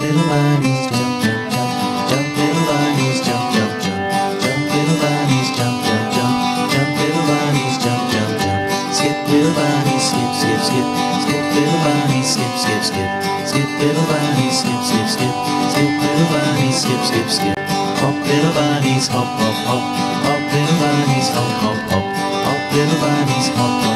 little bunnies, jump, jump, jump. Jump, little bunnies, jump, jump, jump. Jump, little bunnies, jump, jump, jump. Jump, little bunnies, jump, jump, jump. Skip, little bunnies, skip, skip, skip. Skip, little bunnies, skip, skip, skip. Skip, little bunnies, skip, skip, skip. Skip, little bunnies, skip, skip, skip. Hop, little bunnies, hop, hop, hop. Hop, little bunnies, hop, hop, hop. Hop, little bunnies, hop, hop.